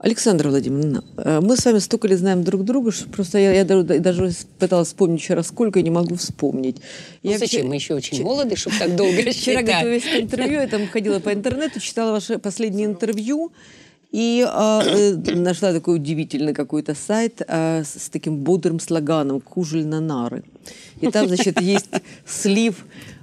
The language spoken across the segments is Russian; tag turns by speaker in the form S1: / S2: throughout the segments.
S1: Александра Владимировна, мы с вами столько лет знаем друг друга, что просто я даже пыталась вспомнить вчера, сколько, и не могу вспомнить.
S2: Зачем? Мы еще очень молоды, чтобы так долго рассчитать.
S1: Вчера готовилась к интервью, я там ходила по интернету, читала ваше последнее интервью, и нашла такой удивительный какой-то сайт с таким бодрым слоганом «Кужель на нары». И там, значит, есть слив,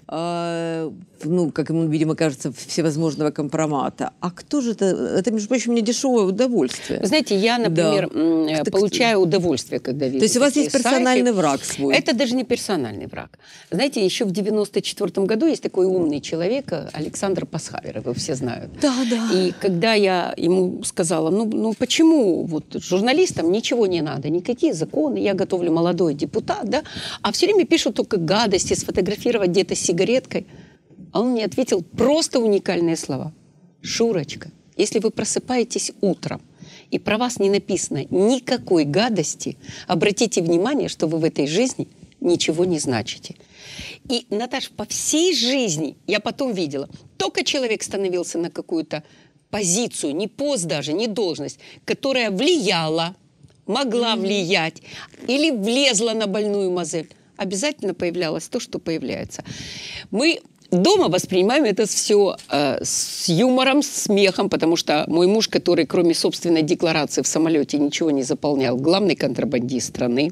S1: как ему, видимо, кажется, всевозможного компромата. А кто же это? Это, между прочим, не дешевое удовольствие.
S2: Вы знаете, я, например, получаю удовольствие, когда вижу.
S1: То есть у вас есть персональный враг свой?
S2: Это даже не персональный враг. Знаете, еще в 94 году есть такой умный человек, Александр Пасхавер, его все знают.
S1: Да.
S2: И когда я ему сказала, почему вот журналистам ничего не надо, никакие законы, я готовлю молодой депутат, да, а все время пишут только гадости, сфотографировать где-то с сигареткой. А он мне ответил просто уникальные слова. Шурочка, если вы просыпаетесь утром, и про вас не написано никакой гадости, обратите внимание, что вы в этой жизни ничего не значите. И, Наташ, по всей жизни, я потом видела, только человек становился на какую-то позицию, не пост даже, не должность, которая влияла, могла влиять или влезла на больную мозоль, обязательно появлялось то, что появляется. Мы дома воспринимаем это все с юмором, с смехом, потому что мой муж, который кроме собственной декларации в самолете ничего не заполнял, главный контрабандист страны,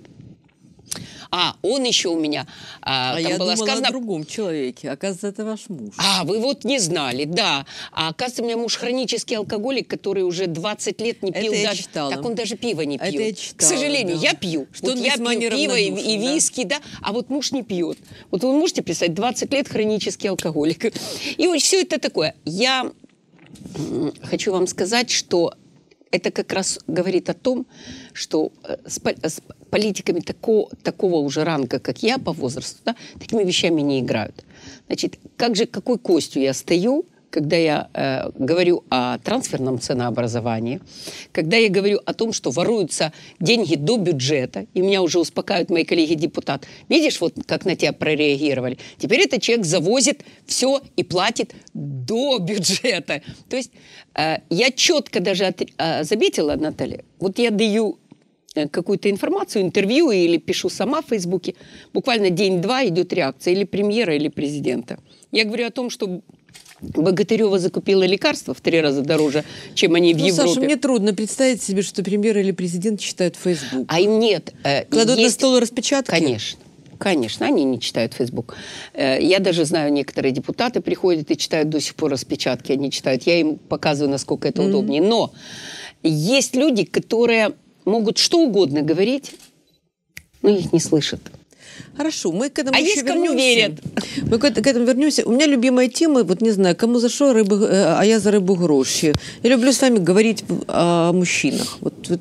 S2: он еще у меня...
S1: там я было думала сказано... о другом человеке. Оказывается, это ваш муж.
S2: Вы вот не знали, да. Оказывается, у меня муж хронический алкоголик, который уже 20 лет не пил.
S1: Это
S2: даже...
S1: я читала.
S2: Так он даже пива не пьет.
S1: Это я читала,
S2: к сожалению,
S1: да.
S2: я пью.
S1: Что
S2: вот я пью пиво и виски, да. А вот муж не пьет. Вот вы можете представить, 20 лет хронический алкоголик. И вот все это такое. Я хочу вам сказать, что это как раз говорит о том, что с политиками такого уже ранга, как я по возрасту, да, такими вещами не играют. Значит, какой костью я стою, когда я говорю о трансферном ценообразовании, когда я говорю о том, что воруются деньги до бюджета, и меня уже успокаивают мои коллеги-депутаты. Видишь, вот как на тебя прореагировали. Теперь этот человек завозит все и платит до бюджета. То есть я четко даже заметила, Наталья, вот я даю какую-то информацию, интервью или пишу сама в Фейсбуке, буквально день-два идет реакция или премьера, или президента. Я говорю о том, что Богатырева закупила лекарства в 3 раза дороже, чем они в Европе.
S1: Саша, мне трудно представить себе, что премьер или президент читают Facebook.
S2: А им нет.
S1: Кладут на стол распечатки?
S2: Конечно. Конечно, они не читают Facebook. Я даже знаю, некоторые депутаты приходят и читают до сих пор распечатки, они читают. Я им показываю, насколько это удобнее. Но есть люди, которые могут что угодно говорить, но их не слышат.
S1: Хорошо, мы к этому еще
S2: есть кому верят.
S1: Мы к этому вернемся. У меня любимая тема, вот не знаю, кому за что, а я за рыбу гроши. Я люблю с вами говорить о мужчинах.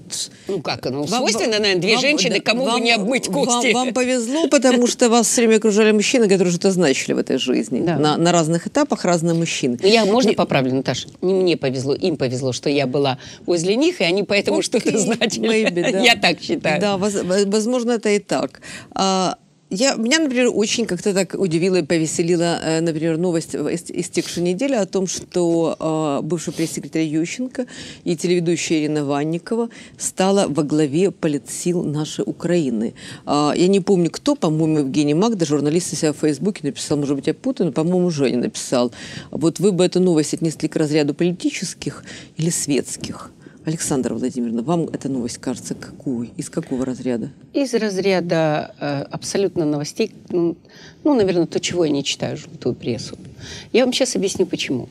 S2: Свойственно, наверное, две женщины, кому бы не обмыть кости.
S1: Вам повезло, потому что вас все время окружали мужчины, которые что-то значили в этой жизни. Да. На разных этапах разные мужчины.
S2: Можно поправлю, Наташа? Не мне повезло, им повезло, что я была возле них, и они поэтому что-то значили. Maybe, да. Я так считаю.
S1: Да, возможно, это и так. Меня, например, очень как-то так удивила и повеселила, например, новость истекшей недели о том, что бывший пресс-секретарь Ющенко и телеведущая Ирина Ванникова стала во главе политсил нашей Украины. Я не помню, кто, по-моему, Евгений Магда, журналист, себя в Фейсбуке написал, может быть, я путаю, но, по-моему, Женя написал. Вот вы бы эту новость отнесли к разряду политических или светских? Александра Владимировна, вам эта новость кажется какой? Из какого разряда?
S2: Из разряда абсолютно новостей, наверное, то, чего я не читаю, желтую прессу. Я вам сейчас объясню, почему.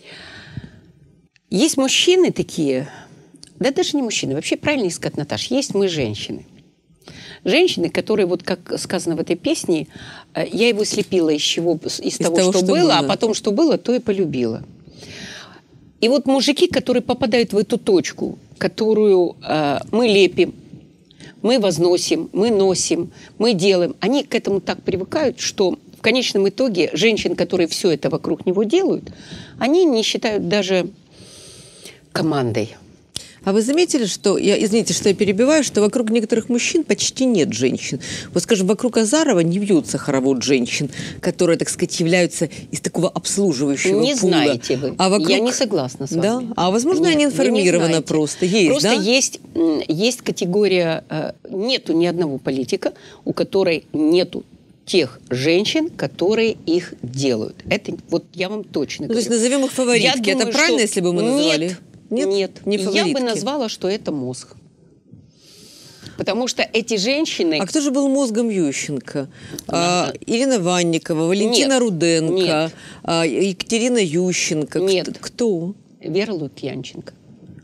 S2: Есть мужчины такие, да даже не мужчины, вообще правильно сказать, Наташ, есть мы женщины. Женщины, которые, вот как сказано в этой песне, я его слепила из того, что было, а потом, что было, то и полюбила. И вот мужики, которые попадают в эту точку, которую мы лепим, мы возносим, мы носим, мы делаем, они к этому так привыкают, что в конечном итоге женщин, которые все это вокруг него делают, они не считают даже командой.
S1: А вы заметили, что, извините, что я перебиваю, что вокруг некоторых мужчин почти нет женщин? Вот, скажем, вокруг Азарова не вьются хоровод женщин, которые, так сказать, являются из такого обслуживающего
S2: не
S1: пула.
S2: Знаете вы.
S1: А вокруг...
S2: Я не согласна с вами.
S1: Да? А возможно,
S2: Нет,
S1: они информированы
S2: не
S1: просто. Есть,
S2: просто
S1: да?
S2: есть категория, нету ни одного политика, у которой нету тех женщин, которые их делают. Это вот я вам точно говорю.
S1: То есть назовем их фаворитки.
S2: Я думаю,
S1: это правильно, если бы мы называли?
S2: Нет,
S1: не фаворитки.
S2: Я бы назвала, что это мозг. Потому что эти женщины...
S1: А кто же был мозгом Ющенко? Ирина Ванникова, Валентина Руденко, Екатерина Ющенко.
S2: Нет.
S1: Кто?
S2: Вера Лукьянченко.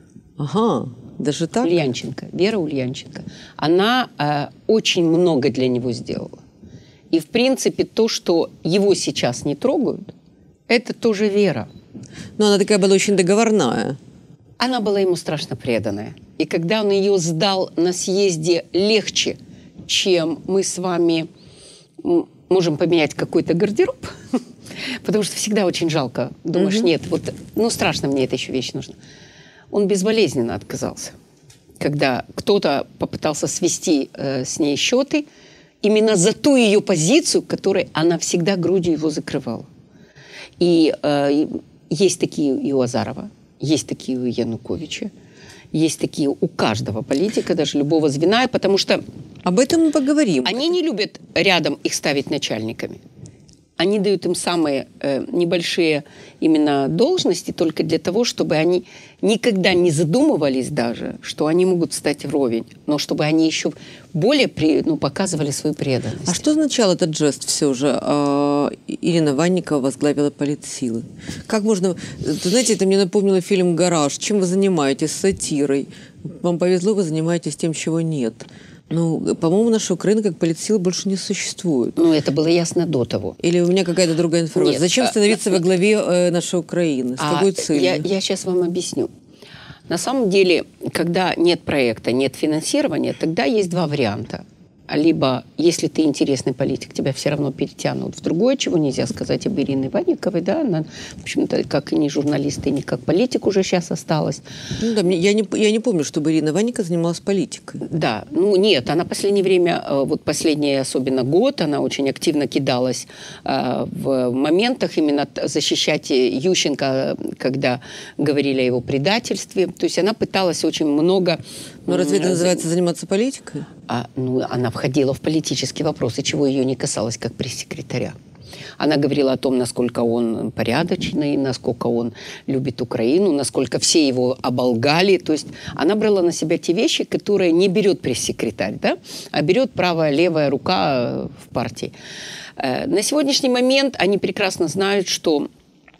S1: Ага, даже так?
S2: Вера Ульянченко. Она очень много для него сделала. И, в принципе, то, что его сейчас не трогают, это тоже Вера.
S1: Но она такая была очень договорная.
S2: Она была ему страшно преданная. И когда он ее сдал на съезде легче, чем мы с вами можем поменять какой-то гардероб, потому что всегда очень жалко. Думаешь, нет, вот, страшно мне эта еще вещь нужна. Он безболезненно отказался. Когда кто-то попытался свести с ней счеты, именно за ту ее позицию, которой она всегда грудью его закрывала. И есть такие и у Азарова, есть такие у Януковича, есть такие у каждого политика, даже любого звена, потому что...
S1: Об этом мы поговорим.
S2: Они не любят рядом их ставить начальниками. Они дают им самые небольшие именно должности только для того, чтобы они никогда не задумывались даже, что они могут встать вровень, но чтобы они еще более показывали свою преданность.
S1: А что означал этот жест все же? Ирина Ванникова возглавила политсилы. Как можно... Знаете, это мне напомнило фильм «Гараж». Чем вы занимаетесь? Сатирой. Вам повезло, вы занимаетесь тем, чего нет. По-моему, наша Украина как политсила больше не существует.
S2: Это было ясно до того.
S1: Или у меня какая-то другая информация?
S2: Нет.
S1: Зачем становиться во главе нашей Украины? С какой целью?
S2: Я сейчас вам объясню. На самом деле, когда нет проекта, нет финансирования, тогда есть два варианта. Либо, если ты интересный политик, тебя все равно перетянут в другое, чего нельзя сказать об Ирине Ванниковой, да, она, в общем-то, как и не журналист, и не как политик уже сейчас осталась.
S1: Да, я не помню, чтобы Ирина Ванникова занималась политикой.
S2: Да, нет, она в последнее время, вот последний особенно год, она очень активно кидалась в моментах именно защищать Ющенко, когда говорили о его предательстве. То есть она пыталась очень много...
S1: Но разве это называется заниматься политикой?
S2: Она входила в политические вопросы, чего ее не касалось как пресс-секретаря. Она говорила о том, насколько он порядочный, насколько он любит Украину, насколько все его оболгали. То есть она брала на себя те вещи, которые не берет пресс-секретарь, да? А берет правая, левая рука в партии. На сегодняшний момент они прекрасно знают, что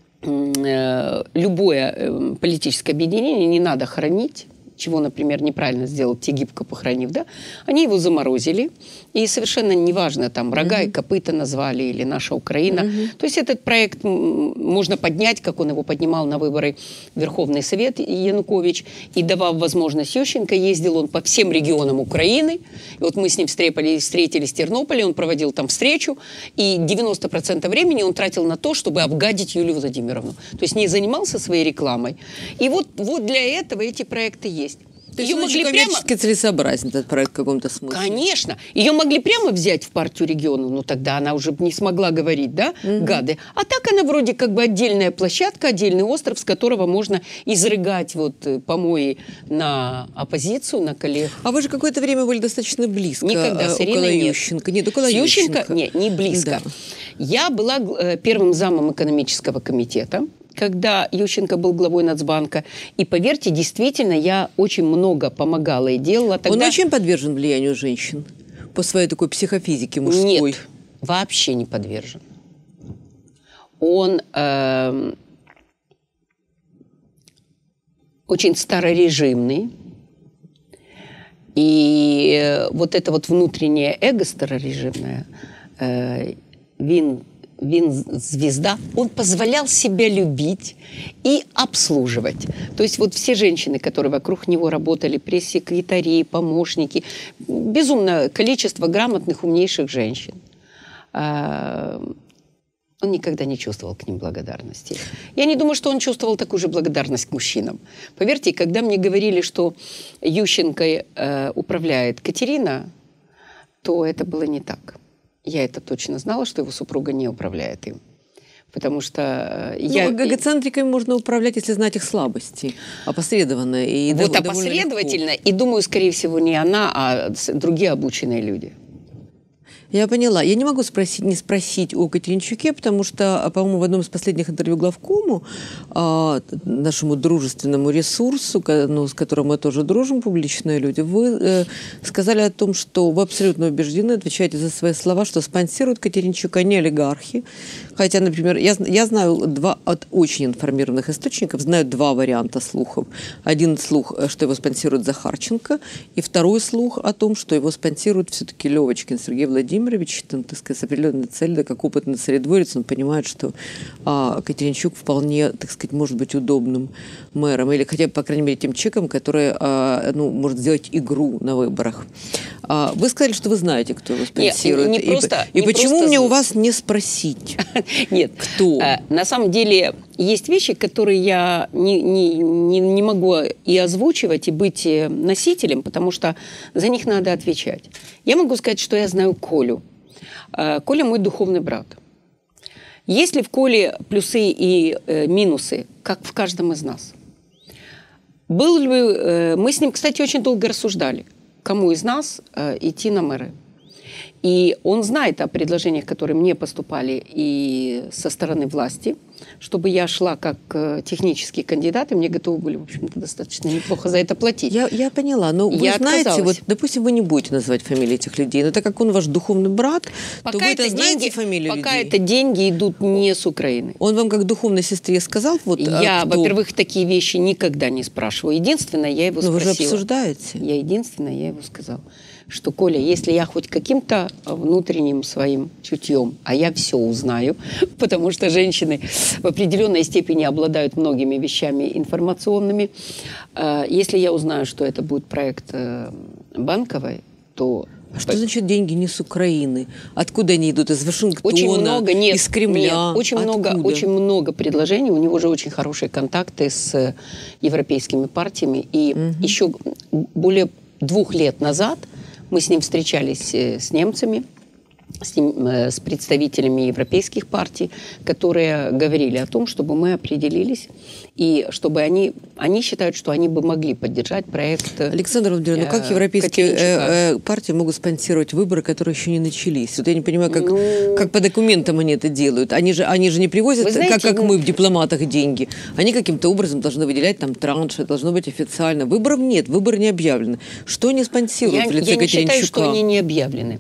S2: любое политическое объединение не надо хоронить, чего, например, неправильно сделал Тегибко, похоронив, да, они его заморозили, и совершенно неважно, там, рога и копыта назвали, или наша Украина. То есть этот проект можно поднять, как он его поднимал на выборы в Верховный Совет Янукович, и давав возможность Ющенко, ездил он по всем регионам Украины, и вот мы с ним встретились в Тернополе, он проводил там встречу, и 90% времени он тратил на то, чтобы обгадить Юлию Владимировну. То есть не занимался своей рекламой. И вот для этого эти проекты есть.
S1: То есть очень коммерчески целесообразен этот проект в каком-то смысле.
S2: Конечно. Ее могли прямо взять в партию регионов, но тогда она уже не смогла говорить, да, гады. А так она вроде как бы отдельная площадка, отдельный остров, с которого можно изрыгать помои на оппозицию, на коллег.
S1: А вы же какое-то время были достаточно близко.
S2: Никогда с Ириной нет.
S1: Ющенко. Нет, около Ющенко.
S2: Нет, не близко.
S1: Да.
S2: Я была первым замом экономического комитета, когда Ющенко был главой Нацбанка. И, поверьте, действительно, я очень много помогала и делала. Тогда...
S1: Он очень подвержен влиянию женщин по своей такой психофизике мужской?
S2: Нет, вообще не подвержен. Он очень старорежимный. И вот это вот внутреннее эго старорежимное, звезда, он позволял себя любить и обслуживать. То есть вот все женщины, которые вокруг него работали, пресс-секретари, помощники, безумное количество грамотных, умнейших женщин. Он никогда не чувствовал к ним благодарности. Я не думаю, что он чувствовал такую же благодарность к мужчинам. Поверьте, когда мне говорили, что Ющенко управляет Катерина, то это было не так. Я это точно знала, что его супруга не управляет им. Потому что
S1: эгоцентриками можно управлять, если знать их слабости, опосредованно. И
S2: вот опосредовательно, и думаю, скорее всего, не она, а другие обученные люди.
S1: Я поняла. Я не могу не спросить о Катеринчуке, потому что, по-моему, в одном из последних интервью главкому, нашему дружественному ресурсу, с которым мы тоже дружим, публичные люди, вы сказали о том, что вы абсолютно убеждены, отвечаете за свои слова, что спонсируют Катеринчука не олигархи. Хотя, например, я знаю от очень информированных источников, знаю два варианта слухов. Один слух, что его спонсирует Захарченко, и второй слух о том, что его спонсирует все-таки Левочкин Сергей Владимирович, там, так сказать, с определенной целью, да, как опытный царедворец, он понимает, что Катеринчук вполне, так сказать, может быть удобным мэром, или хотя бы, по крайней мере, тем человеком, который может сделать игру на выборах. Вы сказали, что вы знаете, кто его спонсирует. И почему мне у вас не спросить?
S2: Нет.
S1: Кто?
S2: На самом деле есть вещи, которые я не могу и озвучивать, и быть носителем, потому что за них надо отвечать. Я могу сказать, что я знаю Колю. Коля мой духовный брат. Есть ли в Коле плюсы и минусы, как в каждом из нас? Мы с ним, кстати, очень долго рассуждали, кому из нас идти на мэры. И он знает о предложениях, которые мне поступали и со стороны власти, чтобы я шла как технический кандидат, и мне готовы были, в общем-то, достаточно неплохо за это платить.
S1: Я поняла, но вы знаете, вот, допустим, вы не будете называть фамилии этих людей, но так как он ваш духовный брат, то вы это знаете фамилию людей?
S2: Пока это деньги идут не с Украины.
S1: Он вам как духовной сестре сказал? Вот,
S2: я, во-первых, такие вещи никогда не спрашиваю. Единственное, я его спросила.
S1: Но вы же обсуждаете.
S2: Я его сказала, что, Коля, если я хоть каким-то внутренним своим чутьем, а я все узнаю, потому что женщины в определенной степени обладают многими вещами информационными, если я узнаю, что это будет проект Банковой, то...
S1: А что значит деньги не с Украины? Откуда они идут? Из Вашингтона?
S2: Очень много,
S1: из Кремля?
S2: Нет, очень много предложений. У него же очень хорошие контакты с европейскими партиями. И еще более 2 лет назад мы с ним встречались с немцами, с представителями европейских партий, которые говорили о том, чтобы мы определились, и чтобы они считают, что они бы могли поддержать проект.
S1: Александра Владимировна, ну как европейские партии могут спонсировать выборы, которые еще не начались? Вот я не понимаю, как по документам они это делают. Они же не привозят, знаете, как мы в дипломатах, деньги. Они каким-то образом должны выделять там транши, должно быть официально. Выборов нет, выборы не объявлены. Что они спонсируют в лице Катеринчука?
S2: Я не считаю, что они не объявлены.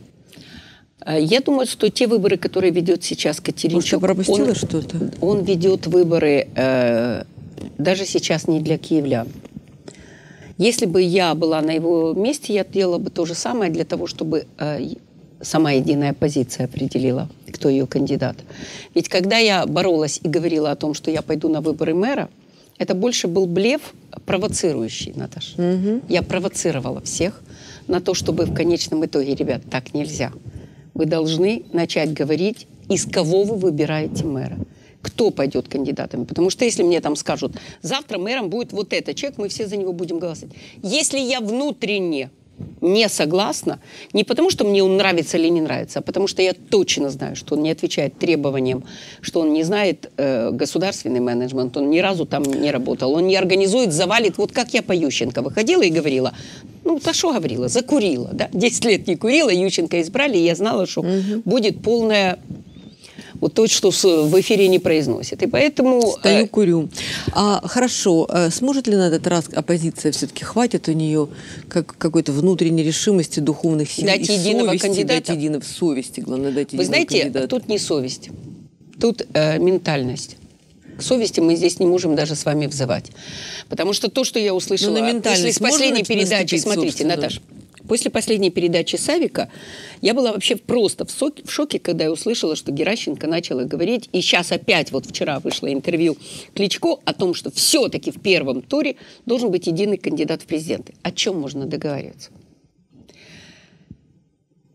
S2: Я думаю, что те выборы, которые ведет сейчас Катеринчук, он ведет выборы даже сейчас не для киевлян. Если бы я была на его месте, я делала бы то же самое для того, чтобы сама единая оппозиция определила, кто ее кандидат. Ведь когда я боролась и говорила о том, что я пойду на выборы мэра, это больше был блеф провоцирующий, Наташа. Я провоцировала всех на то, чтобы в конечном итоге, ребят, так нельзя. Вы должны начать говорить, из кого вы выбираете мэра. Кто пойдет кандидатами. Потому что если мне там скажут, завтра мэром будет вот этот человек, мы все за него будем голосовать. Если я внутренне не согласна, не потому что мне он нравится или не нравится, а потому что я точно знаю, что он не отвечает требованиям, что он не знает государственный менеджмент, он ни разу там не работал, он не организует, завалит. Вот как я по Ющенко выходила и говорила, что говорила, закурила, да? 10 лет не курила, Ющенко избрали, и я знала, что будет полная... Вот то, что в эфире не произносит. И поэтому...
S1: Стою, курю. Хорошо. Сможет ли на этот раз оппозиция все-таки, хватит у нее какой-то внутренней решимости, духовных сил
S2: дать единого
S1: совести,
S2: кандидата?
S1: Дать совести, главное, дать единого
S2: кандидата. Вы знаете, тут не совесть. Тут ментальность. К совести мы здесь не можем даже с вами взывать. Потому что то, что я услышала после последней передачи... Смотрите, Наташа. После последней передачи Савика я была вообще просто в шоке, когда я услышала, что Геращенко начала говорить, и сейчас опять, вот вчера вышло интервью Кличко о том, что все-таки в первом туре должен быть единый кандидат в президенты. О чем можно договариваться?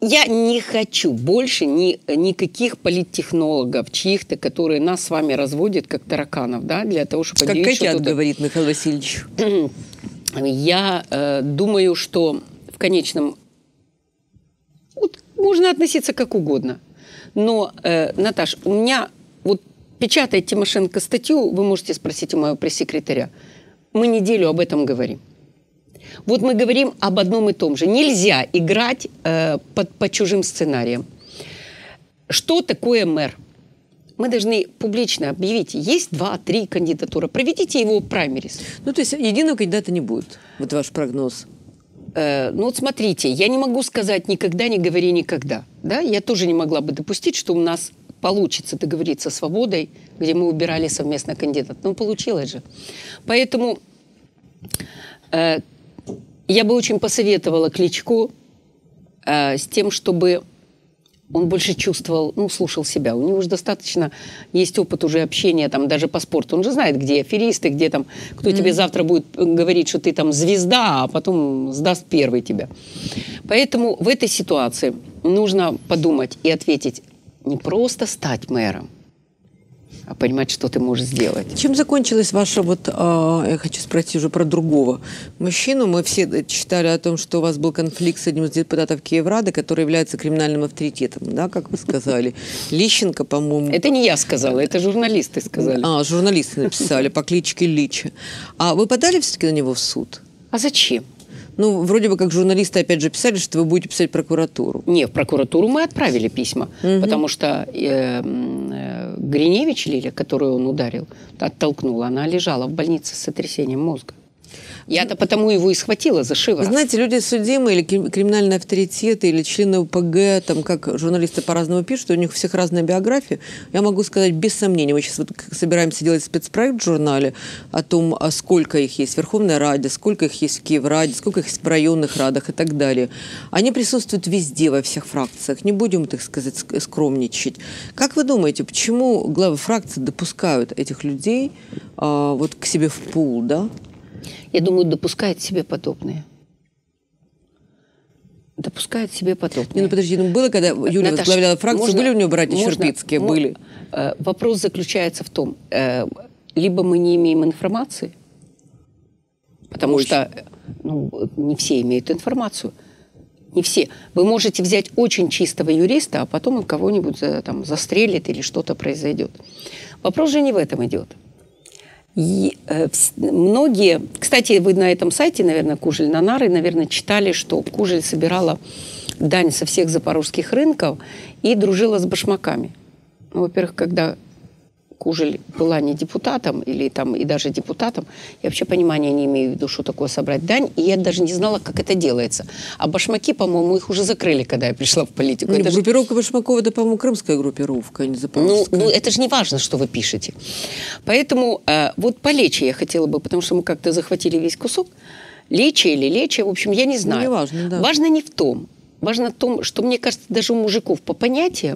S2: Я не хочу больше никаких политтехнологов, чьих-то, которые нас с вами разводят, как тараканов, да, для того, чтобы...
S1: Как котят, говорит Михаил Васильевич.
S2: Я думаю, что в конечном... Вот, можно относиться как угодно. Но, Наташ, у меня... Вот печатает Тимошенко статью, вы можете спросить у моего пресс-секретаря. Мы неделю об этом говорим. Вот мы говорим об одном и том же. Нельзя играть по чужим сценариям. Что такое мэр? Мы должны публично объявить, есть 2-3 кандидатуры, проведите его праймерис.
S1: Ну, то есть единого кандидата не будет, вот ваш прогноз.
S2: Ну, вот смотрите, я не могу сказать «никогда не говори никогда». Да? Я тоже не могла бы допустить, что у нас получится договориться с «Свободой», где мы выбирали совместно кандидата. Ну, получилось же. Поэтому я бы очень посоветовала Кличко с тем, чтобы он больше чувствовал, ну, слушал себя. У него уже достаточно есть опыт уже общения, там, даже по спорту. Он же знает, где аферисты, где там, кто тебе завтра будет говорить, что ты там звезда, а потом сдаст первый тебя. Поэтому в этой ситуации нужно подумать и ответить, не просто стать мэром, а понимать, что ты можешь сделать.
S1: Чем закончилась ваша, вот, я хочу спросить уже про другого мужчину. Мы все читали о том, что у вас был конфликт с одним из депутатов Киеврады, который является криминальным авторитетом, да, как вы сказали. Лищенко, по-моему.
S2: Это не я сказала, это журналисты сказали.
S1: Журналисты написали по кличке Лича. А вы подали все-таки на него в суд?
S2: А зачем?
S1: Ну, вроде бы как журналисты опять же писали, что вы будете писать в прокуратуру.
S2: Не, в прокуратуру мы отправили письма, потому что Гриневич Лиля, которую он ударил, оттолкнула, она лежала в больнице с сотрясением мозга. Я-то потому его и схватила за шиворот.
S1: Знаете, люди судимые или криминальные авторитеты, или члены УПГ, там, как журналисты по-разному пишут, у них у всех разная биография. Я могу сказать без сомнения, мы сейчас вот собираемся делать спецпроект в журнале о том, сколько их есть в Верховной Раде, сколько их есть в Киевраде, сколько их есть в районных радах и так далее. Они присутствуют везде, во всех фракциях. Не будем, так сказать, скромничать. Как вы думаете, почему главы фракции допускают этих людей вот к себе в пул, да?
S2: Я думаю, допускает себе подобные. Допускает себе подобные.
S1: Не, ну подожди, ну было, когда Юлия возглавляла фракцию, были у нее братья Щербицкие? Были.
S2: Вопрос заключается в том, либо мы не имеем информации, потому что не все имеют информацию. Не все. Вы можете взять очень чистого юриста, а потом он кого-нибудь там застрелит или что-то произойдет. Вопрос же не в этом идет. И многие, кстати, вы на этом сайте, наверное, Кужель на нары, наверное, читали, что Кужель собирала дань со всех запорожских рынков и дружила с башмаками. Ну, во-первых, когда Кужель была не депутатом или там и даже депутатом, я вообще понимания не имею в виду, что такое собрать дань, и я даже не знала, как это делается. А башмаки, по-моему, их уже закрыли, когда я пришла в политику.
S1: Нет, группировка башмаков, это, по-моему, крымская группировка, а не запорожская.
S2: Ну, это же не важно, что вы пишете. Поэтому вот по Лечи я хотела бы, потому что мы как-то захватили весь кусок. Лечи или Лечи, в общем, я не знаю.
S1: Ну, не важно, да.
S2: Важно не в том. Важно в том, что, мне кажется, даже у мужиков по понятиям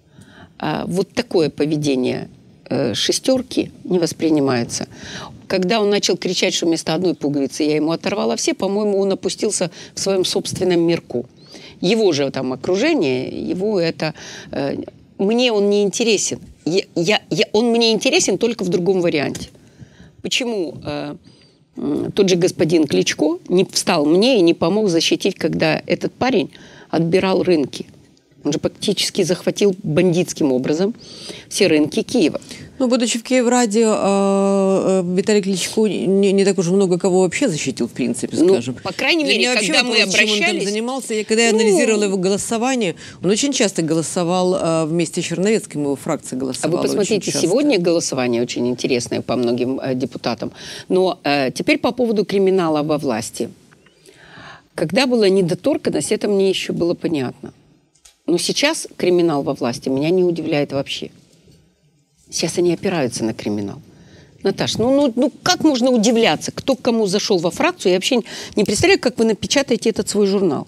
S2: вот такое поведение шестерки не воспринимается. Когда он начал кричать, что вместо одной пуговицы я ему оторвала все, по-моему, он опустился в своем собственном мирку. Его же там окружение, его это... Мне он не интересен. Он мне интересен только в другом варианте. Почему тот же господин Кличко не встал мне и не помог защитить, когда этот парень отбирал рынки? Он же практически захватил бандитским образом все рынки Киева.
S1: Ну, будучи в Киевраде, Виталий Кличко не так уж много кого вообще защитил, в принципе, скажем.
S2: Ну, по крайней мере, когда мы обращались...
S1: Чем он там занимался, когда я анализировала его голосование, он очень часто голосовал вместе с Черновецким, его фракция голосовала.
S2: А вы посмотрите, сегодня голосование очень интересное по многим депутатам. Но теперь по поводу криминала во власти. Когда была недоторканность, это мне еще было понятно. Но сейчас криминал во власти меня не удивляет вообще. Сейчас они опираются на криминал. Наташ, ну как можно удивляться, кто к кому зашел во фракцию? Я вообще не представляю, как вы напечатаете этот свой журнал.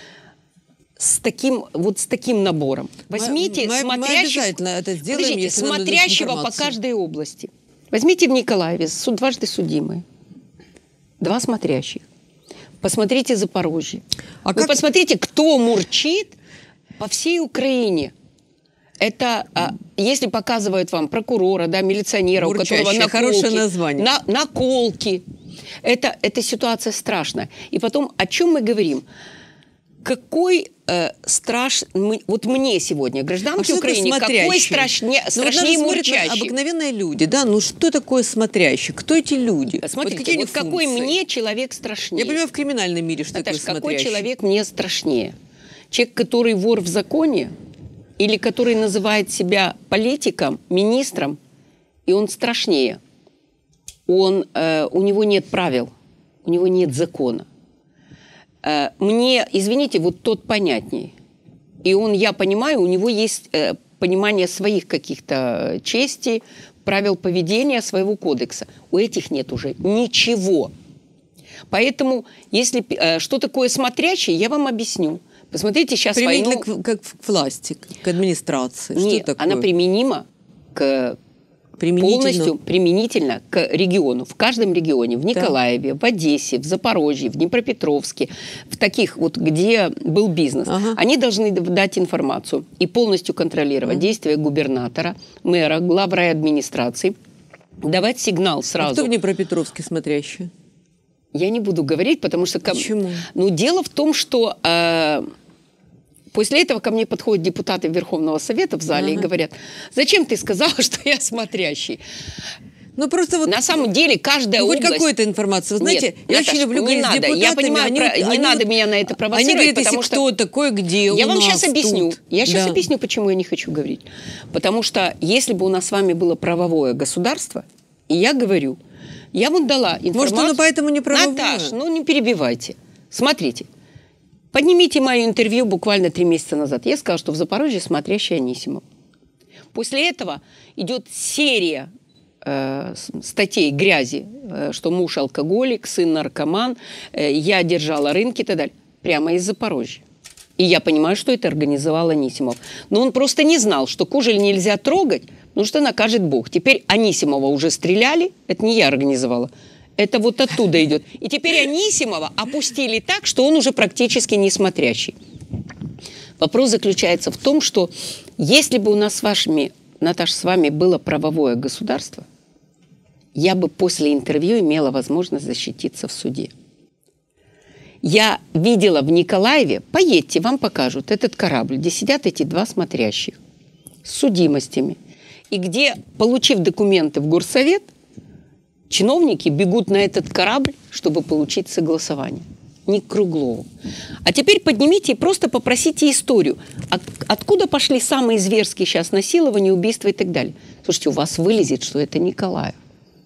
S2: С таким набором. Возьмите смотрящего по каждой области. Возьмите в Николаеве, дважды судимые. 2 смотрящих. Посмотрите Запорожье. Посмотрите, кто мурчит По всей Украине. Это, если показывают вам прокурора, да, милиционера, у которого наколки,
S1: хорошее название.
S2: Наколки. Это ситуация страшная. И потом, о чем мы говорим? Какой вот мне сегодня, гражданке Украины, какой страшнее мурчащий?
S1: Обыкновенные люди, да? Ну что такое смотрящий? Кто эти люди?
S2: Смотрите, вот какой мне человек страшнее?
S1: Я понимаю, в криминальном мире, что такое смотрящий.
S2: Какой человек мне страшнее? Человек, который вор в законе, или который называет себя политиком, министром, и он страшнее? У него нет правил, у него нет закона. Мне, извините, вот тот понятнее. И я понимаю, у него есть понимание своих каких-то честей, правил поведения, своего кодекса. У этих нет уже ничего. Поэтому, что такое смотрящий, я вам объясню. Посмотрите сейчас
S1: войну... как к власти, к администрации.
S2: Нет,
S1: что такое?
S2: Она применима полностью применительно к региону. В каждом регионе, в Николаеве, в Одессе, в Запорожье, в Днепропетровске, в таких вот, где был бизнес, они должны дать информацию и полностью контролировать действия губернатора, мэра, главы администрации, давать сигнал сразу.
S1: А кто в Днепропетровске смотрящий?
S2: Я не буду говорить, потому что...
S1: Почему?
S2: Ну, дело в том, что... После этого ко мне подходят депутаты Верховного Совета в зале и говорят: зачем ты сказала, что я смотрящий?
S1: Ну, просто вот...
S2: На самом деле, каждая область...
S1: Хоть какую-то информацию. Знаете,
S2: нет,
S1: я очень люблю говорить с депутатами.
S2: Я понимаю, не надо меня на это провоцировать,
S1: они говорят,
S2: потому
S1: если кто такой, где
S2: я
S1: у
S2: вам
S1: нас
S2: сейчас объясню.
S1: Тут.
S2: Я сейчас объясню, почему я не хочу говорить. Потому что если бы у нас с вами было правовое государство, и я говорю, я вам дала информацию...
S1: Может, оно поэтому не правовое?
S2: Наташ, не перебивайте. Смотрите. Поднимите мое интервью буквально 3 месяца назад. Я сказала, что в Запорожье смотрящий Анисимов. После этого идет серия статей грязи, что муж алкоголик, сын наркоман, я держала рынки и так далее. Прямо из Запорожья. И я понимаю, что это организовал Анисимов. Но он просто не знал, что Кужель нельзя трогать, потому что накажет Бог. Теперь Анисимова уже стреляли, это не я организовала. Это вот оттуда идет. И теперь Анисимова опустили так, что он уже практически не смотрящий. Вопрос заключается в том, что если бы у нас Наташа, с вами было правовое государство, я бы после интервью имела возможность защититься в суде. Я видела в Николаеве, поедьте, вам покажут этот корабль, где сидят эти 2 смотрящих с судимостями. И где, получив документы в горсовет, чиновники бегут на этот корабль, чтобы получить согласование. Не к Круглову. А теперь поднимите и просто попросите историю. Откуда пошли самые зверские сейчас насилования, убийства и так далее? Слушайте, у вас вылезет, что это Николаев.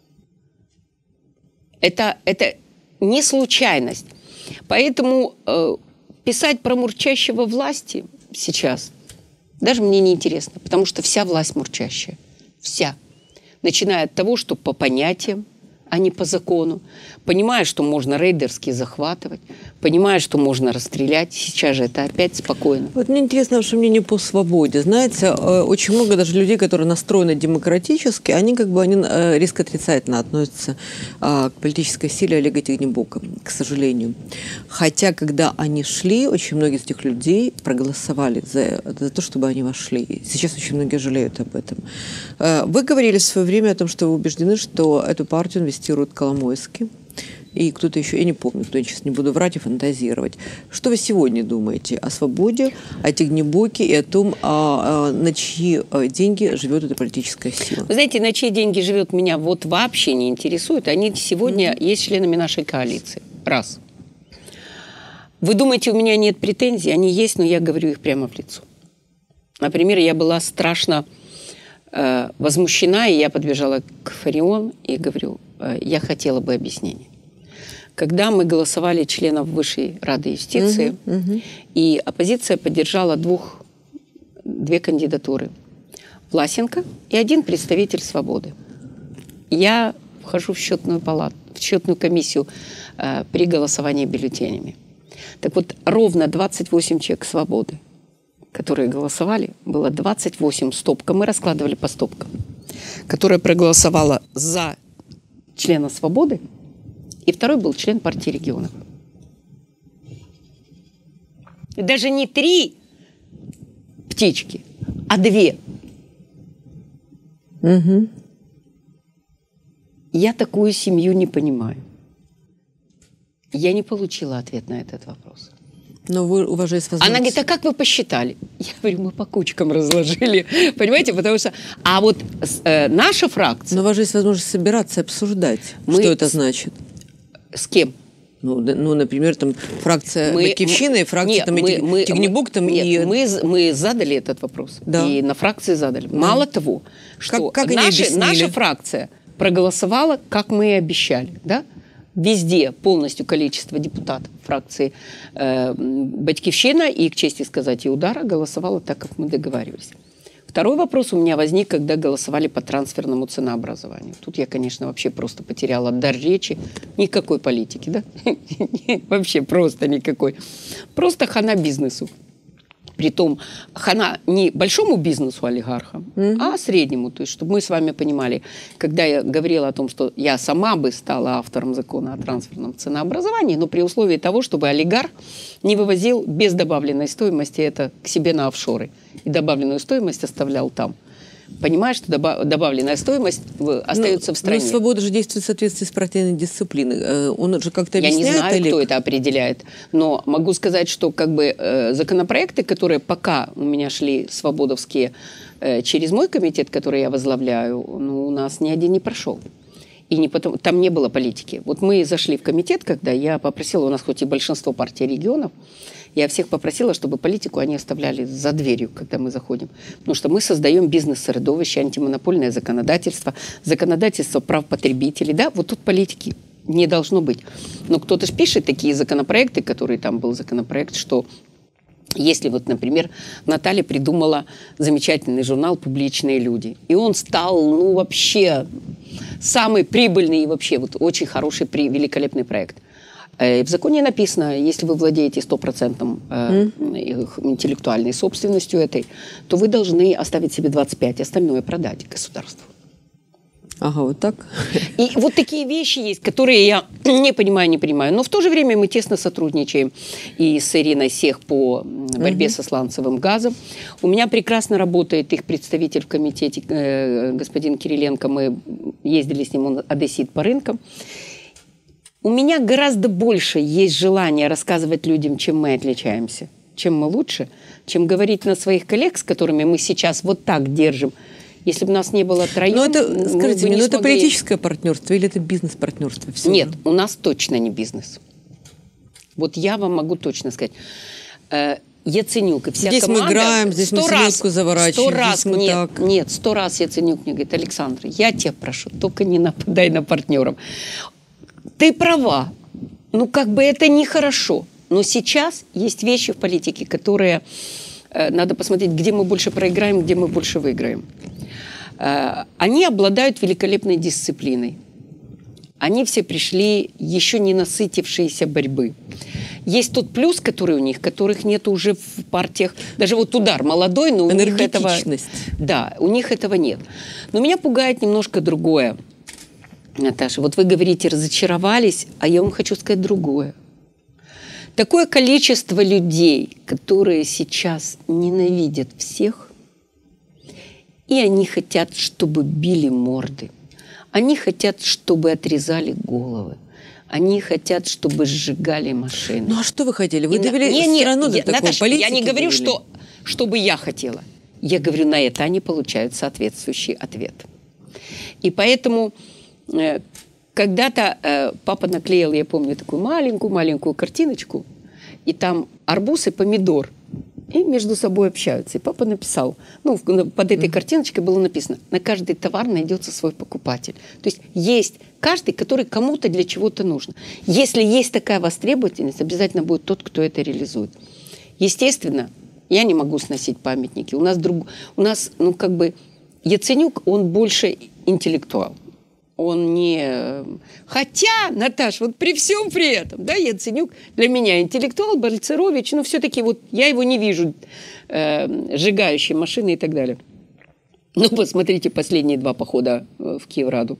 S2: Это не случайность. Поэтому писать про мурчащего власти сейчас даже мне не интересно, потому что вся власть мурчащая. Вся. Начиная от того, что по понятиям, а не по закону. Понимая, что можно рейдерски захватывать, понимая, что можно расстрелять. Сейчас же это опять спокойно.
S1: Вот мне интересно ваше мнение по свободе. Знаете, очень много даже людей, которые настроены демократически, они резко отрицательно относятся к политической силе Олега Тягнебока, к сожалению. Хотя, когда они шли, очень многие из этих людей проголосовали за то, чтобы они вошли. Сейчас очень многие жалеют об этом. Вы говорили в свое время о том, что вы убеждены, что эту партию инвестирует Коломойский. И кто-то еще, я не помню, кто, я сейчас не буду врать и фантазировать. Что вы сегодня думаете о свободе, о Тягнебоке и о том, на чьи деньги живет эта политическая сила?
S2: Вы знаете, на чьи деньги живет, меня вот вообще не интересует. Они сегодня есть членами нашей коалиции. Раз. Вы думаете, у меня нет претензий? Они есть, но я говорю их прямо в лицо. Например, я была страшно возмущена, и я подбежала к Фарион и говорю, я хотела бы объяснения. Когда мы голосовали членов Высшей Рады юстиции, и оппозиция поддержала 2 кандидатуры. Власенко и 1 представитель «Свободы». Я вхожу в счетную палату, в счетную комиссию при голосовании бюллетенями. Так вот, ровно 28 человек «Свободы», которые голосовали, было 28 стопка, мы раскладывали по стопкам, которая проголосовала за члена «Свободы», и 2 был член партии регионов. Даже не 3, птички, а 2.
S1: Угу.
S2: Я такую семью не понимаю. Я не получила ответ на этот вопрос.
S1: Но вы, у вас же есть возможность...
S2: Она говорит, а как вы посчитали? Я говорю, мы по кучкам разложили. Понимаете, потому что... А вот наша фракция...
S1: Но у вас же есть возможность собираться и обсуждать, что это значит.
S2: С кем?
S1: Ну, например, там фракция Батьківщины, фракция Тягнебок.
S2: Мы задали этот вопрос.
S1: Да.
S2: И на фракции задали. Да. Мало того, что
S1: как
S2: наша фракция проголосовала, как мы и обещали. Да? Везде полностью количество депутатов фракции Батьківщина и, к чести сказать, и Удара голосовало так, как мы договаривались. Второй вопрос у меня возник, когда голосовали по трансферному ценообразованию. Тут я, конечно, вообще просто потеряла дар речи. Никакой политики, да? Вообще просто никакой. Просто хана бизнесу. Притом хана не большому бизнесу олигархам, а среднему. То есть, чтобы мы с вами понимали, когда я говорила о том, что я сама бы стала автором закона о трансферном ценообразовании, но при условии того, чтобы олигарх не вывозил без добавленной стоимости это к себе на офшоры. И добавленную стоимость оставлял там. Понимаешь, что добавленная стоимость остается в стране.
S1: Но свобода же действует в соответствии с партийной дисциплиной. Он же как-то объясняет.
S2: Я не знаю, кто это определяет. Но могу сказать, что как бы законопроекты, которые пока у меня шли свободовские через мой комитет, который я возглавляю, у нас ни один не прошел. И не потом, там не было политики. Вот мы зашли в комитет, когда я попросила, у нас хоть и большинство партий регионов, я всех попросила, чтобы политику они оставляли за дверью, когда мы заходим. Потому что мы создаем бизнес-средовище, антимонопольное законодательство, законодательство прав потребителей. Да, вот тут политики не должно быть. Но кто-то же пишет такие законопроекты, которые там был законопроект, что если вот, например, Наталья придумала замечательный журнал «Публичные люди», и он стал, вообще самый прибыльный и вообще вот очень хороший, великолепный проект. В законе написано, если вы владеете 100% интеллектуальной собственностью этой, то вы должны оставить себе 25%, остальное продать государству.
S1: Ага, вот так.
S2: И вот такие вещи есть, которые я не понимаю. Но в то же время мы тесно сотрудничаем и с Ириной Сех по борьбе со сланцевым газом. У меня прекрасно работает их представитель в комитете, господин Кириленко. Мы ездили с ним, он одессит по рынкам. У меня гораздо больше есть желание рассказывать людям, чем мы отличаемся, чем мы лучше, чем говорить на своих коллег, с которыми мы сейчас вот так держим. Если бы нас не было троем,
S1: но это, скажите мне, это политическое партнерство или это бизнес-партнерство?
S2: Нет, у нас точно не бизнес. Вот я вам могу точно сказать. Яценюк и вся
S1: здесь
S2: команда...
S1: мы играем, здесь мы селедку заворачиваем.
S2: 100 раз Яценюк мне говорит: Александра, я тебя прошу, только не нападай на партнеров. Ты права, как бы это нехорошо. Но сейчас есть вещи в политике, которые надо посмотреть, где мы больше проиграем, где мы больше выиграем. Они обладают великолепной дисциплиной. Они все пришли еще не насытившиеся борьбы. Есть тот плюс, который у них, которых нет уже в партиях. Даже вот Удар молодой, но у них этого... Да, у них этого нет. Но меня пугает немножко другое. Наташа, вот вы говорите, разочаровались, а я вам хочу сказать другое. Такое количество людей, которые сейчас ненавидят всех, и они хотят, чтобы били морды. Они хотят, чтобы отрезали головы. Они хотят, чтобы сжигали машины.
S1: Ну а что вы хотели? Вы довели страну до такой
S2: Наташа,
S1: политики?
S2: Я не говорю, что бы я хотела. Я говорю, на это они получают соответствующий ответ. И поэтому... Когда-то папа наклеил, я помню, такую маленькую картиночку, и там арбуз и помидор, и между собой общаются. И папа написал, под этой картиночкой было написано: на каждый товар найдется свой покупатель. То есть каждый, который кому-то для чего-то нужен. Если есть такая востребовательность, обязательно будет тот, кто это реализует. Естественно, я не могу сносить памятники. У нас Яценюк, он больше интеллектуал. Он не... Хотя, Наташ, вот при всем при этом, да, Яценюк для меня интеллектуал, Бальцерович, все-таки вот я его не вижу сжигающей машины и так далее. Посмотрите последние 2 похода в Киевраду.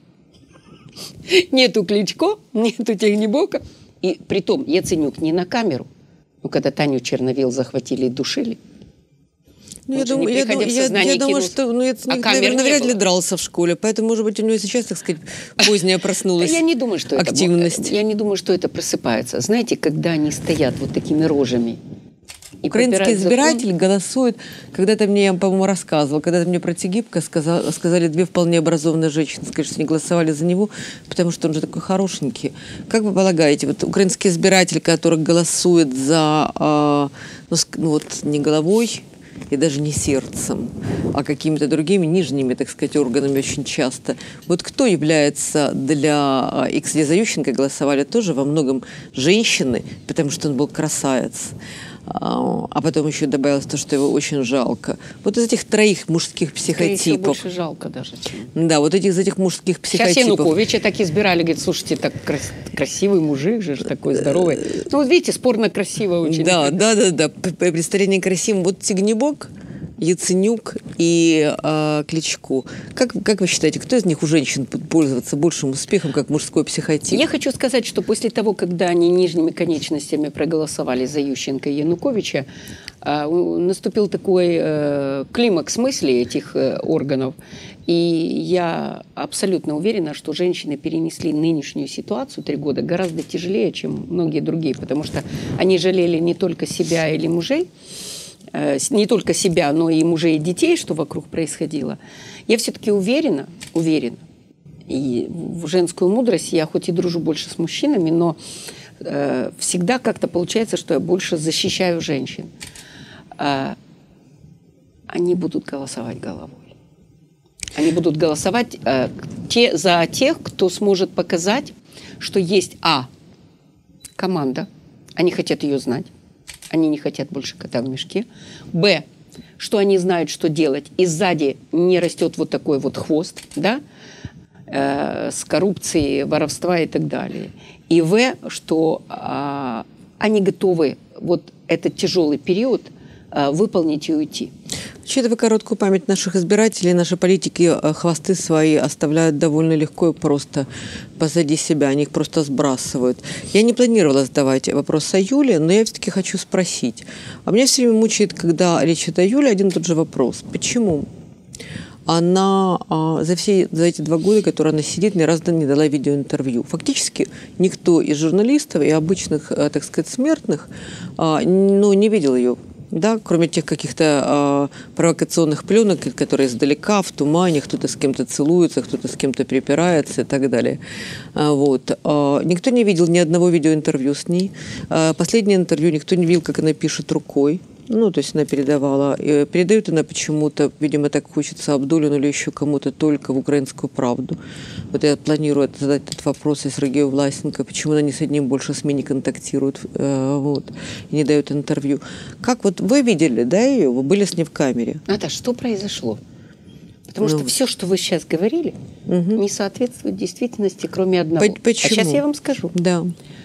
S2: Нету Кличко, нету Тягнебока. И притом Яценюк не на камеру. Когда Таню Черновил захватили и душили.
S1: Я думаю, что навряд ли дрался в школе, поэтому, может быть, у него сейчас, так сказать, поздняя проснулась активность.
S2: Я не думаю, что это просыпается. Знаете, когда они стоят вот такими рожами.
S1: Украинский избиратель голосует, когда-то мне, я, по-моему, рассказывал, когда-то мне про Тегибко сказали две вполне образованные женщины, сказали, что они голосовали за него, потому что он же такой хорошенький. Как вы полагаете, вот украинский избиратель, который голосует за, не головой и даже не сердцем, а какими-то другими нижними, так сказать, органами очень часто. Вот кто является для... И, кстати, за Ющенко голосовали тоже во многом женщины, потому что он был красавец. А потом еще добавилось то, что его очень жалко. Вот из этих троих мужских психотипов.
S2: Скорее всего, больше жалко даже, чем...
S1: Да, вот из этих мужских психотипов.
S2: Сейчас Януковича так избирали, говорит, слушайте, так красивый мужик же, такой здоровый. Ну, вот видите, спорно красиво очень.
S1: Да. Представление красивым. Вот Тягнебок, Яценюк и Кличко. Как вы считаете, кто из них у женщин будет пользоваться большим успехом, как мужской психотип?
S2: Я хочу сказать, что после того, когда они нижними конечностями проголосовали за Ющенко и Януковича, наступил такой климакс мыслей этих органов. И я абсолютно уверена, что женщины перенесли нынешнюю ситуацию 3 года гораздо тяжелее, чем многие другие, потому что они жалели не только себя или мужей, не только себя, но и мужей и детей, что вокруг происходило. Я все-таки уверена, и в женскую мудрость я хоть и дружу больше с мужчинами, но всегда как-то получается, что я больше защищаю женщин. Они будут голосовать головой. Они будут голосовать за тех, кто сможет показать, что есть команда, они хотят ее знать, они не хотят больше кота в мешке. Б, что они знают, что делать, и сзади не растет вот такой вот хвост, да, с коррупцией, воровства и так далее. И В, что они готовы вот этот тяжелый период выполнить и уйти.
S1: Учитывая короткую память наших избирателей, наши политики хвосты свои оставляют довольно легко и просто позади себя, они их просто сбрасывают. Я не планировала задавать вопрос о Юле, но я все-таки хочу спросить. А меня все время мучает, когда речь идет о Юле, один и тот же вопрос. Почему она за эти 2 года, которые она сидит, ни разу не дала видеоинтервью? Фактически никто из журналистов и обычных, так сказать, смертных не видел ее. Да, кроме тех каких-то провокационных пленок, которые издалека, в тумане, кто-то с кем-то целуется, кто-то с кем-то припирается и так далее. Никто не видел ни одного видеоинтервью с ней. Последнее интервью никто не видел, как она пишет рукой. То есть она передавала. И передает она почему-то, видимо, так хочется Абдулину или еще кому-то только в «Украинскую правду». Вот я планирую задать этот вопрос и Сергею Власенко, почему она ни с одним больше СМИ не контактирует, и не дает интервью. Как вот вы видели, да, ее? Вы были с ней в камере?
S2: Наташа, что произошло? Потому что все, что вы сейчас говорили, не соответствует действительности, кроме одного.
S1: Почему?
S2: А сейчас я вам скажу.
S1: Да.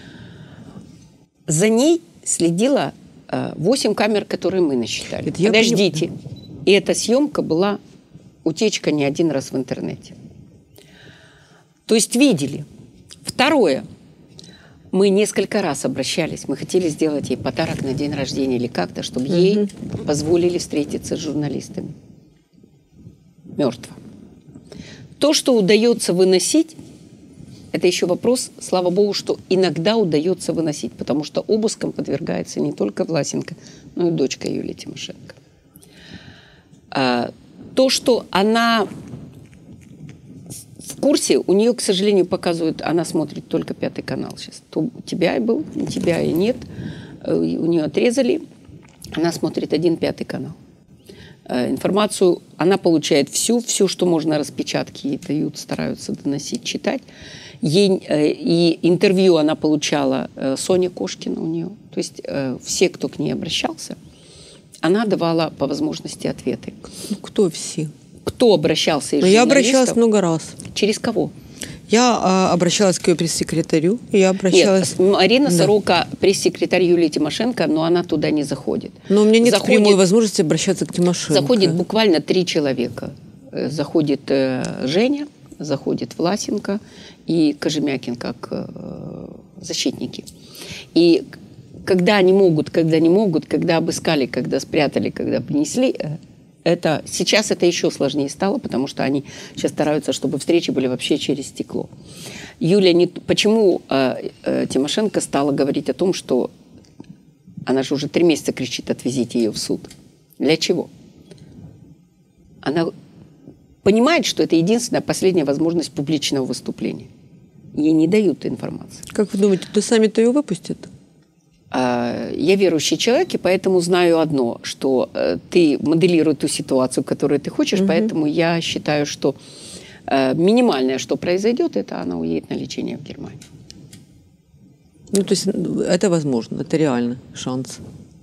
S2: За ней следила 8 камер, которые мы насчитали. Подождите. И эта съемка была утечка не один раз в интернете. То есть видели. Второе. Мы несколько раз обращались. Мы хотели сделать ей подарок на день рождения или как-то, чтобы ей позволили встретиться с журналистами. Мертво. То, что удается выносить, это еще вопрос, слава богу, что иногда удается выносить, потому что обыскам подвергается не только Власенко, но и дочка Юлии Тимошенко. То, что она в курсе, у нее, к сожалению, показывают, она смотрит только 5 канал сейчас. То у тебя и был, у тебя и нет. У нее отрезали, она смотрит 1/5 канал. Информацию она получает всю, что можно, распечатки ей дают, стараются доносить, читать. И интервью она получала Соня Кошкина у нее. То есть все, кто к ней обращался, она давала по возможности ответы.
S1: Кто все?
S2: Кто обращался из журналистов?
S1: Я обращалась много раз.
S2: Через кого?
S1: Я обращалась к ее пресс-секретарю. Нет,
S2: Марина Сорока, пресс-секретарь Юлии Тимошенко, но она туда не заходит.
S1: Но у меня нет прямой возможности обращаться к Тимошенко.
S2: Заходит буквально 3 человека. Заходит Женя, заходит Власенко и Кожемякин как защитники. И когда они могут, когда не могут, когда обыскали, когда спрятали, когда принесли, Сейчас это еще сложнее стало, потому что они сейчас стараются, чтобы встречи были вообще через стекло. Юля, почему Тимошенко стала говорить о том, что она же уже 3 месяца кричит: отвезите ее в суд. Для чего? Она понимает, что это единственная последняя возможность публичного выступления. Ей не дают информации.
S1: Как вы думаете, до саммита ее выпустят?
S2: Я верующий человек, и поэтому знаю одно, что ты моделируй ту ситуацию, которую ты хочешь, поэтому я считаю, что минимальное, что произойдет, это она уедет на лечение в Германию.
S1: Ну, то есть это возможно, это реально шанс.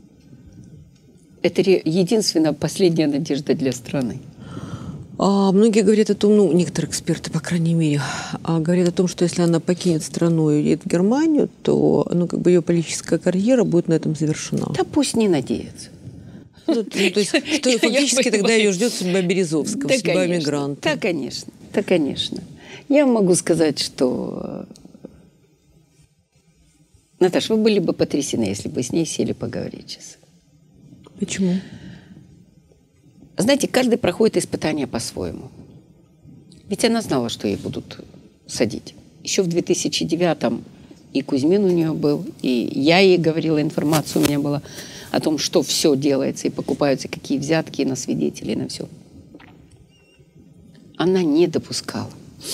S2: Это единственная последняя надежда для страны.
S1: Многие говорят о том, ну, некоторые эксперты, по крайней мере, говорят о том, что если она покинет страну и уедет в Германию, то, ну, как бы ее политическая карьера будет на этом завершена.
S2: Да пусть не надеется.
S1: Ну, то есть, что фактически тогда ее ждет судьба Березовского, судьба мигранта.
S2: Да, конечно. Да, конечно. Я могу сказать, что... Наташа, вы были бы потрясены, если бы с ней сели поговорить сейчас.
S1: Почему?
S2: Знаете, каждый проходит испытания по-своему. Ведь она знала, что ей будут садить. Еще в 2009-м и Кузьмин у нее был, и я ей говорила, информация у меня была о том, что все делается, и покупаются какие взятки на свидетелей, на все. Она не допускала.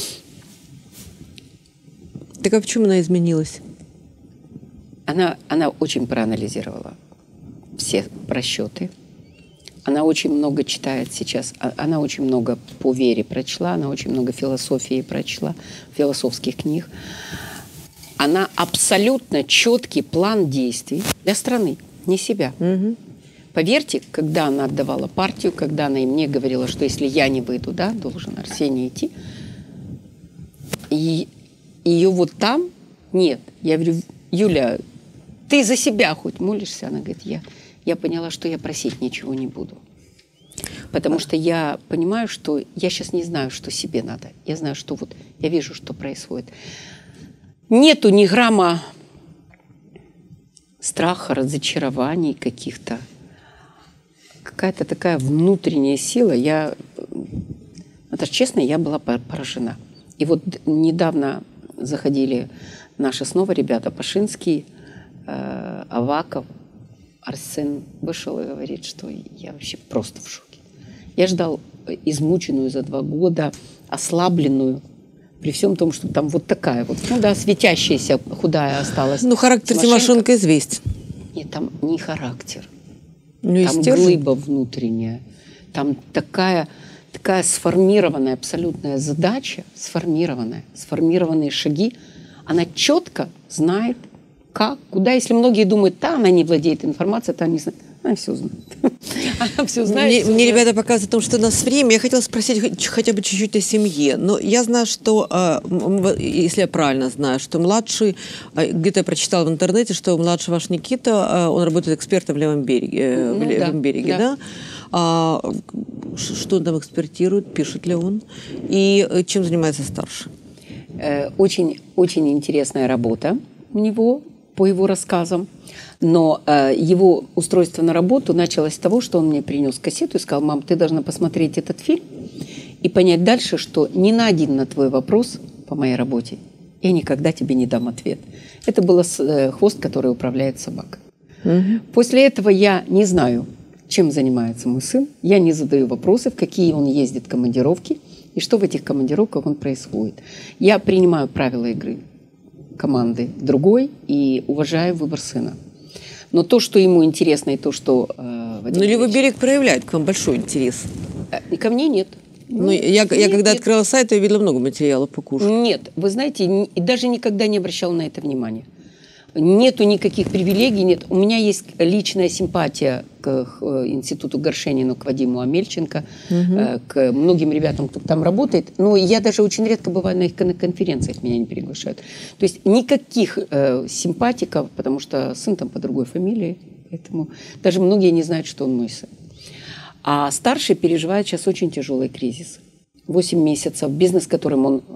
S1: Так а в чем она изменилась?
S2: Она очень проанализировала все просчеты. Она очень много читает сейчас. Она очень много по вере прочла, она очень много философии прочла, философских книг. Она абсолютно четкий план действий для страны, не себя.
S1: Угу.
S2: Поверьте, когда она отдавала партию, когда она и мне говорила, что если я не выйду, да, должен Арсений идти, и ее вот там нет. Я говорю: Юля, ты за себя хоть молишься? Она говорит: я поняла, что я просить ничего не буду. Потому что я понимаю, что я сейчас не знаю, что себе надо. Я знаю, что вот я вижу, что происходит. Нету ни грамма страха, разочарований каких-то. Какая-то такая внутренняя сила. Это честно, я была поражена. И вот недавно заходили наши снова ребята, Пашинский, Аваков, Арсен вышел и говорит, что я вообще просто в шоке. Я ждал измученную за 2 года, ослабленную, при всем том, что там вот такая вот, ну да, светящаяся, худая осталась.
S1: Ну, характер Тимошенко известен.
S2: Нет, там не характер.
S1: Там
S2: глыба внутренняя. Там такая сформированная абсолютная задача, сформированные шаги. Она четко знает, как, куда. Если многие думают, она не владеет информацией, она не знает. Она все знает. Она все знает.
S1: Мне ребята показывают о том, что у нас время. Я хотела спросить хотя бы чуть-чуть о семье. Но я знаю, что, если я правильно знаю, что младший, где-то я прочитала в интернете, что младший ваш Никита, он работает экспертом в Левом береге, да? Что он там экспертирует, пишет ли он? И чем занимается старший?
S2: Очень, очень интересная работа у него, по его рассказам. Но его устройство на работу началось с того, что он мне принес кассету и сказал: мам, ты должна посмотреть этот фильм и понять дальше, что ни на один на твой вопрос по моей работе я никогда тебе не дам ответ. Это был хвост, который управляет собакой. Угу. После этого я не знаю, чем занимается мой сын. Я не задаю вопросы, в какие он ездит командировки и что в этих командировках он происходит. Я принимаю правила игры команды другой и уважаю выбор сына. Но то, что ему интересно, и то, что...
S1: Но Левый берег проявляет к вам большой интерес.
S2: И ко мне нет.
S1: Я когда открыла сайт, я видела много материалов по Кушу.
S2: Нет, вы знаете, даже никогда не обращала на это внимания. Нету никаких привилегий, нет. У меня есть личная симпатия к институту Горшенину, к Вадиму Амельченко, к многим ребятам, кто там работает. Но я даже очень редко бываю на их конференциях, меня не приглашают. То есть никаких симпатиков, потому что сын там по другой фамилии, поэтому даже многие не знают, что он мой сын. А старший переживает сейчас очень тяжелый кризис. 8 месяцев. Бизнес, которым он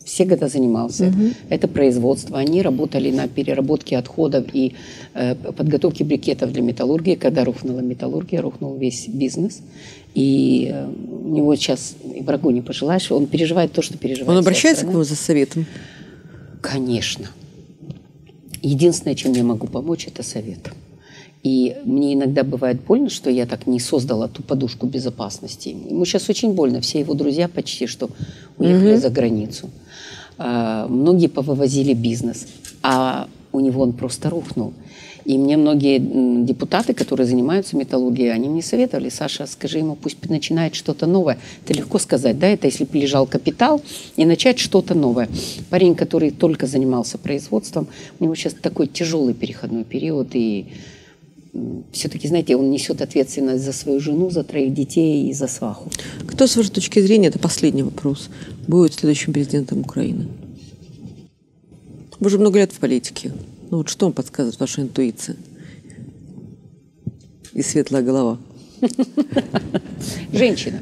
S2: все года занимался. Это производство. Они работали на переработке отходов и подготовке брикетов для металлургии. Когда рухнула металлургия, рухнул весь бизнес. И у него сейчас и врагу не пожелаешь, он переживает то, что переживает.
S1: Он обращается к вам за советом?
S2: Конечно. Единственное, чем я могу помочь, это совет. И мне иногда бывает больно, что я так не создала ту подушку безопасности. Ему сейчас очень больно. Все его друзья почти что уехали за границу. Многие повывозили бизнес. А у него он просто рухнул. И мне многие депутаты, которые занимаются металлургией, они мне советовали: Саша, скажи ему, пусть начинает что-то новое. Это легко сказать, да, это если бы лежал капитал, и начать что-то новое. Парень, который только занимался производством, у него сейчас такой тяжелый переходной период, и все-таки, знаете, он несет ответственность за свою жену, за 3 детей и за сваху.
S1: Кто, с вашей точки зрения, это последний вопрос, будет следующим президентом Украины? Вы уже много лет в политике. Ну вот что вам подсказывает ваша интуиция и светлая голова?
S2: Женщина.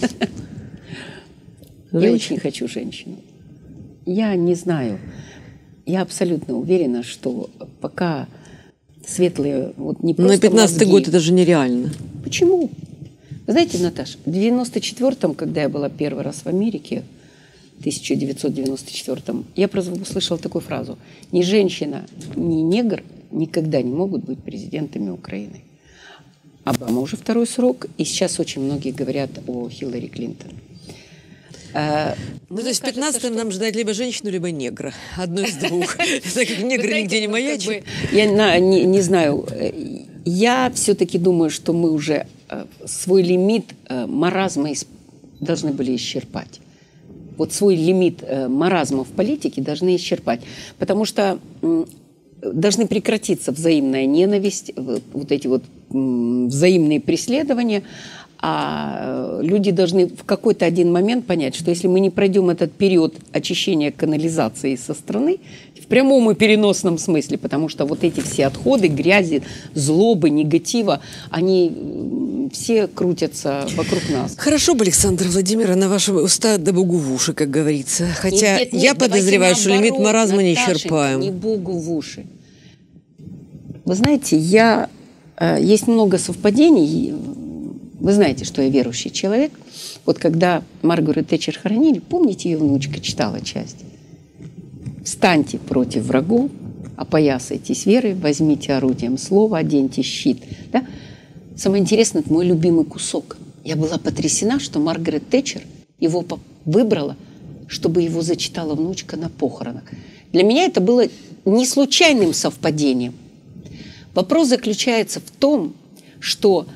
S2: Я очень хочу женщину. Я не знаю. Я абсолютно уверена, что пока светлые, вот не просто
S1: на 15-й
S2: мозги.
S1: год это же нереально.
S2: Почему? Вы знаете, Наташа, в 94-м, когда я была первый раз в Америке, в 1994-м, я просто услышала такую фразу: ни женщина, ни негр никогда не могут быть президентами Украины. Обама уже 2-й срок, и сейчас очень многие говорят о Хиллари Клинтон.
S1: Ну, то есть в 15-м нам ждать либо женщину, либо негра. Одно из двух. Так как негры нигде не маячат.
S2: Я не знаю. Я все-таки думаю, что мы уже свой лимит маразма должны были исчерпать. Вот свой лимит маразма в политике должны исчерпать. Потому что должны прекратиться взаимная ненависть, вот эти вот взаимные преследования. А люди должны в какой-то один момент понять, что если мы не пройдем этот период очищения канализации со страны, в прямом и переносном смысле, потому что вот эти все отходы, грязи, злобы, негатива, они все крутятся вокруг нас.
S1: Хорошо бы, Александра Владимировна, на ваши уста да богу в уши, как говорится. Хотя нет, я подозреваю, что лимит маразма не исчерпаем.
S2: Не богу в уши. Вы знаете, есть много совпадений. Вы знаете, что я верующий человек. Вот когда Маргарет Тэтчер хоронили, помните, ее внучка читала часть? «Встаньте против врагов, опоясайтесь верой, возьмите орудием слова, оденьте щит». Да? Самое интересное, это мой любимый кусок. Я была потрясена, что Маргарет Тэтчер его выбрала, чтобы его зачитала внучка на похоронах. Для меня это было не случайным совпадением. Вопрос заключается в том, что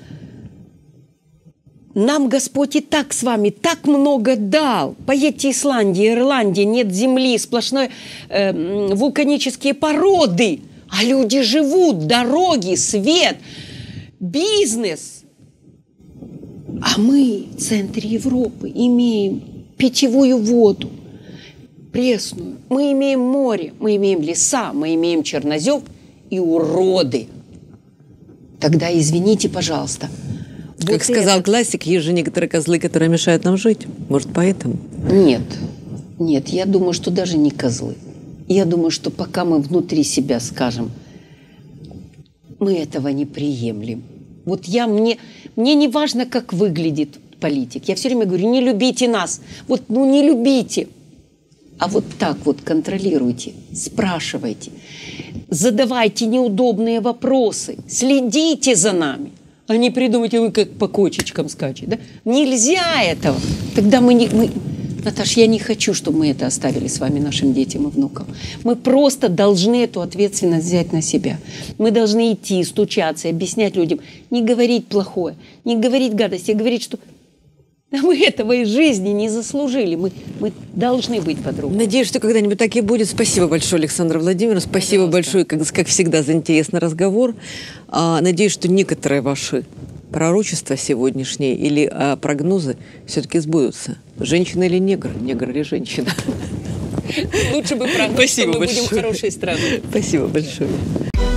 S2: нам Господь и так с вами так много дал. Поедьте Исландии, Ирландии, нет земли, сплошной вулканические породы. А люди живут, дороги, свет, бизнес. А мы в центре Европы имеем питьевую воду, пресную. Мы имеем море, мы имеем леса, мы имеем чернозем и уроды. Тогда извините, пожалуйста.
S1: Как вот сказал классик, есть же некоторые козлы, которые мешают нам жить. Может, поэтому?
S2: Нет, я думаю, что даже не козлы. Я думаю, что пока мы внутри себя скажем, мы этого не приемлем. Вот мне не важно, как выглядит политик. Я все время говорю, не любите нас. Вот, не любите. А вот так вот контролируйте, спрашивайте, задавайте неудобные вопросы, следите за нами. А не придумайте, вы как по кочечкам скачете. Да? Нельзя этого. Тогда Наташ, я не хочу, чтобы мы это оставили с вами нашим детям и внукам. Мы просто должны эту ответственность взять на себя. Мы должны идти, стучаться, объяснять людям, не говорить плохое, не говорить гадости, а говорить, что мы этого из жизни не заслужили. Мы должны быть по-другому.
S1: Надеюсь, что когда-нибудь так и будет. Спасибо большое, Александра Владимировна. Спасибо большое, как всегда, за интересный разговор. Надеюсь, что некоторые ваши пророчества сегодняшние или прогнозы все-таки сбудутся. Женщина или негр? Негр или женщина?
S2: Лучше бы прогноз, что мы будем хорошей страной.
S1: Спасибо большое.